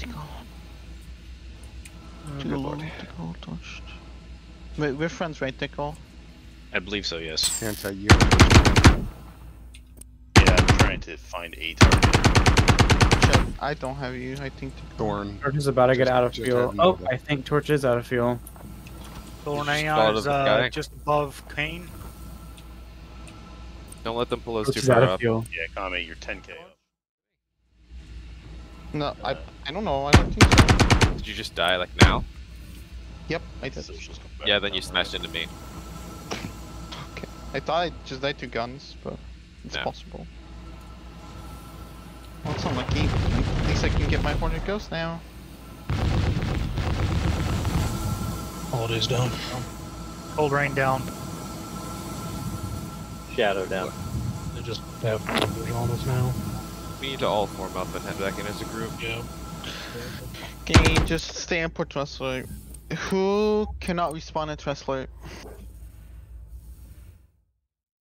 Tickle. Good lord. Tickle touched. We're friends, right, Tickle? I believe so, yes. Anti-you. Yeah, I'm trying to find a target. Shit, I don't have you. I think Tickle. Thorn. Torch is about to get out of Just fuel. had Oh, Nova. I think Torch is out of fuel. Thorn Just Aeon follow is the guy. just above Kane. Don't let them pull us Torch too is out far of up. fuel. Yeah, Kame, you're 10k up. No, I don't know. I don't think so. Did you just die like now? Yep, I did. Socials come back Yeah, then you down, smashed into me. Okay. I thought I just died to guns, but it's No. possible. Well, it's unlucky. At least I can get my Hornet Ghost now. Holiday's down. Cold Rain down. Shadow down. They just have numbers on us now. We need to all form up and head back in as a group. Yeah. Can you just stay on Port Tressler? Who cannot respawn at Tressler?